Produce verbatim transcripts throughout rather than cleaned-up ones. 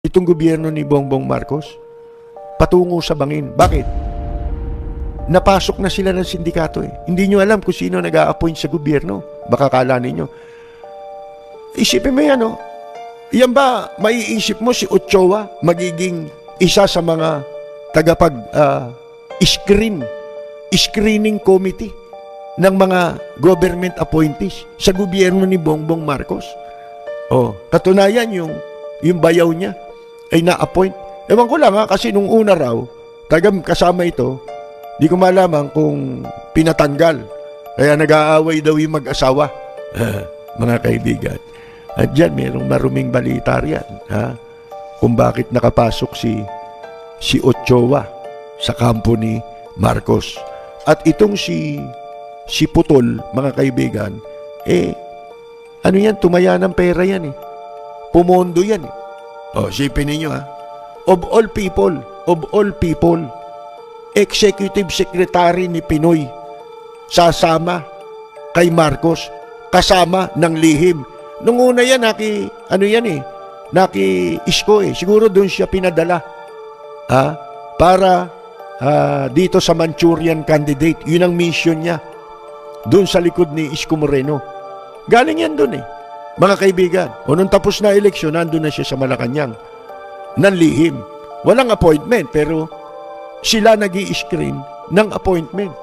Itong gobyerno ni Bongbong Marcos, patungo sa bangin. Bakit? Napasok na sila ng sindikato eh. Hindi nyo alam kung sino nag-a-appoint sa gobyerno. Baka kala ninyo. Isipin mo yan, oh. Yan ba, maiisip mo si Ochoa magiging isa sa mga tagapag uh, screen, screening committee ng mga government appointees sa gobyerno ni Bongbong Marcos? Oh, katunayan yung yung bayaw niya ay na-appoint. Ewan ko lang ha, kasi nung una raw, tagam kasama ito, di ko malaman kung pinatanggal. Kaya nag-aaway daw yung mag-asawa. Mga kaibigan. At dyan, mayroong maruming balita riyan, ha? Kung bakit nakapasok si si Ochoa sa kampo ni Marcos. At itong si si Putol, mga kaibigan, eh, ano yan, tumaya ng pera yan eh. Pumondo yan eh. O, sipin ninyo ha. Of all people, of all people, executive secretary ni Pinoy sasama kay Marcos, kasama ng lihim. Nung una yan, naki, ano yan eh, naki-isko eh. Siguro doon siya pinadala. Ha? Para uh, dito sa Manchurian candidate. Yun ang mission niya. Doon sa likod ni Isko Moreno. Galing yan doon eh. Mga kaibigan, o nung tapos na eleksyon, nandun na siya sa Malacanang. Nanlihim. Walang appointment, pero sila nag-i-screen ng appointment.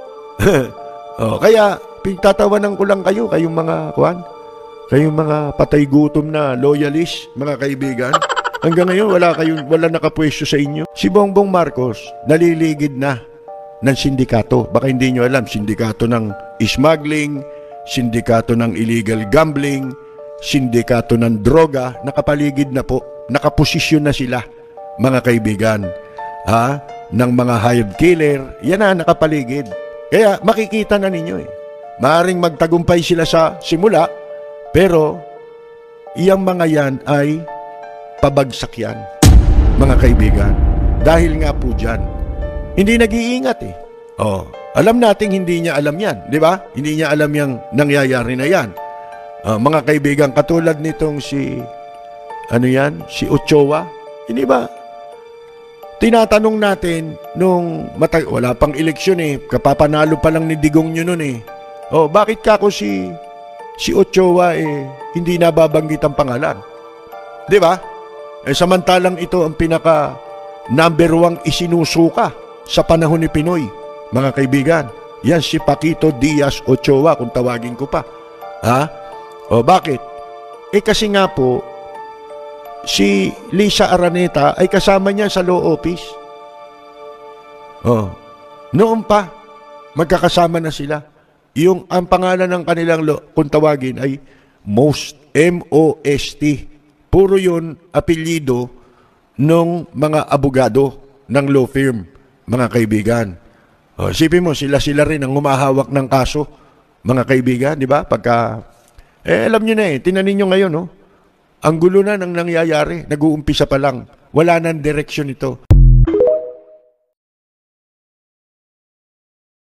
O, kaya, pinagtatawanan ko lang kayo, kayong mga, kuhan, kayong mga patay gutom na loyalist, mga kaibigan. Hanggang ngayon, wala kayong, wala nakapwesto sa inyo. Si Bongbong Marcos, naliligid na ng sindikato. Baka hindi nyo alam, sindikato ng smuggling, sindikato ng illegal gambling, sindikato ng droga, nakapaligid na po, nakaposisyon na sila, mga kaibigan, ha? Ng mga hired killer, yan na, nakapaligid. Kaya makikita na ninyo eh. Maaring magtagumpay sila sa simula, pero iyang mga yan ay pabagsak yan, mga kaibigan. Dahil nga po dyan, hindi nag-iingat eh. Oh, alam nating hindi niya alam yan, di ba? Hindi niya alam yung nangyayari na yan. Uh, mga kaibigan, katulad nitong si, ano yan, si Ochoa, hindi ba? Tinatanong natin nung, matag wala pang eleksyon eh, kapapanalo pa lang ni Digong nyo nun eh. Oh, bakit kako si, si Ochoa eh, hindi nababanggit ang pangalan? Di ba? Eh, samantalang ito ang pinaka number one isinusuka sa panahon ni Pinoy. Mga kaibigan, yan si Paquito Diaz Ochoa, kung tawagin ko pa. Ha? O bakit? Eh kasi nga po, si Lisa Araneta ay kasama niya sa law office. Oh, noon pa, magkakasama na sila. Yung ang pangalan ng kanilang law, kung tawagin ay Most, M O S T. Puro yun apelyido ng mga abogado ng law firm, mga kaibigan. O, isipin mo, sila-sila rin ang humahawak ng kaso, mga kaibigan, di ba? Pagka, eh, alam nyo na eh, tinanin nyo ngayon, no? Ang gulo na ng nangyayari, nag-uumpisa pa lang. Wala nang direksyon ito.